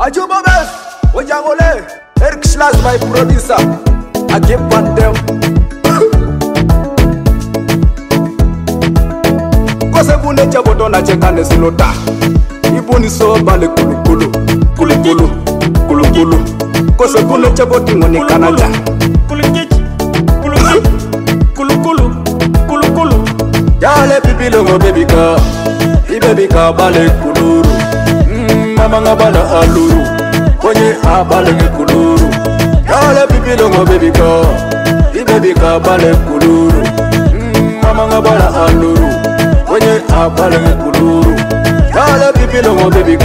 Ajuba bes, Ojangole, Eric Slash my producer. I keep on them. Kose bune chaboto na chekane silota. Ibuni so bale kulukulu, kulukulu, kulukulu. Kose bune chaboti ngoni kanaja. Kulukulu, kulukulu, kulukulu. Yale pipilo ngo baby ka, baby ka bale kuluru. Mama ngabala aluru, kwenye abale kuluru. Yale pipilo ngo baby ka bale kuluru. Mama ngabala aluru, kwenye abale kuluru. Yale pipilo ngo baby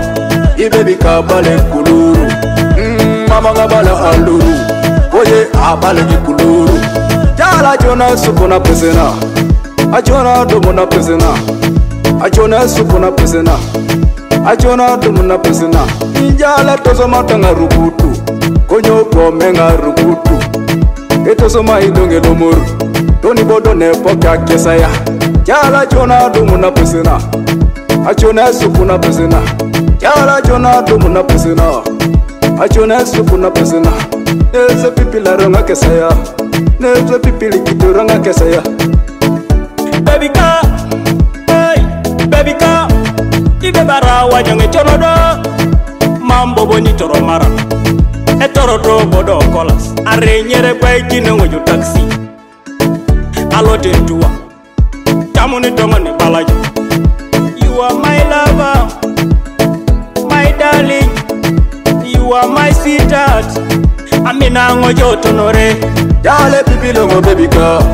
ka bale kuluru. Mama ngabala aluru, kwenye abale kuluru. Yala jona supona pesena, ajona domona pesena, ajona supona pesena. Achona dumuna pesena injala tozo matanga rukutu konyo kome nga rukutu etozo maidonge lomuru toni bodo nepoka kesaya jala chona dumuna pesena achona supuna pesena jala chona dumuna pesena achona supuna pesena neze pipila ronga kesaya neze pipili kituranga kesaya baby ka hey baby ka Ibe bara wanyonge chorodo Mambo boni toro mara E toro do bodo kolas Are nyere kwa ikine ngoju taksi Alote ntuwa Tamuni tongoni balajo You are my lover My darling You are my sweetheart Amina ngojo tonore Yale pipilo ngo baby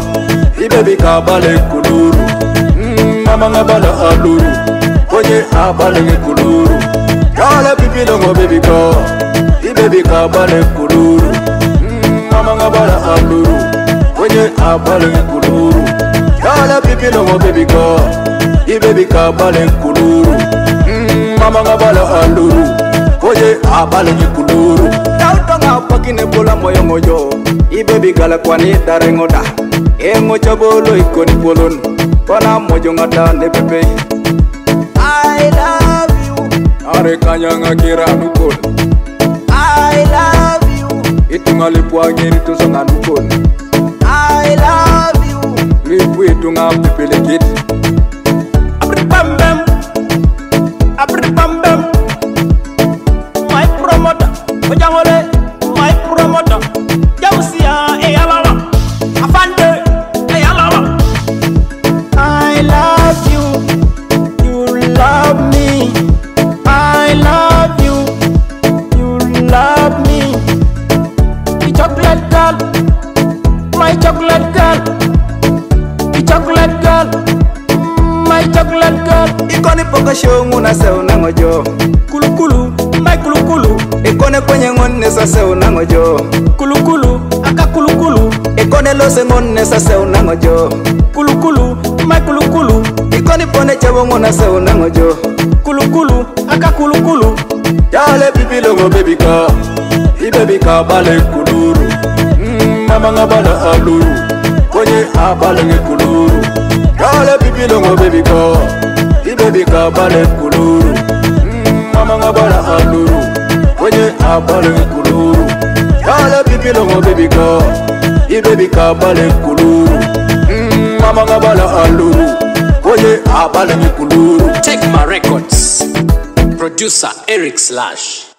ka bale kuluru Mama ngabala aluru Kwenye abale kuluru Yale pipilo ngo baby ka bale kuluru Mama ngabala aluru Kwenye abale kuluru Yale pipilo ngo baby ka bale kuluru Mama ngabala aluru Kwenye abale kuluru Tautonga pakine bola moyo moyo Baby gala kwani dare ngoda Engo chabolo ikoni polon Wana mojo ngata ne pepe I love you. Are kanyanga kira nukon. I love you. Itunga lipwa ngiri tuzonga nukon. I love you. Lipu itunga pipelekit. Abri bam bam. Abri bam bam. My promoter. Ojangole. My promoter. Jausia eyalala. Afande eyalala. I love you. Love me, I love you, you love me. The chocolate girl, my chocolate girl. The chocolate girl, my chocolate girl. Ikone poka show nguna se unangojo. Kulukulu, my kulukulu. Ikone kwenye ngone sa se unangojo. Kulukulu, aka kulukulu. Ikone lose ngone sa se unangojo. Kulukulu, my kulukulu. Ikone pone chabo ngona se unangojo. Kulukulu, aka kulukulu. Yale pipilo ngo baby ka bale kuluru. Mama ngabala aluru kwenye abale kuluru. Yale pipilo ngo baby ka bale kuluru. Mama ngabala aluru kwenye abale kuluru. Yale pipilo ngo baby ka bale kuluru. Mama ngabala aluru kwenye abale kuluru. Take my records. Producer Eric Slash.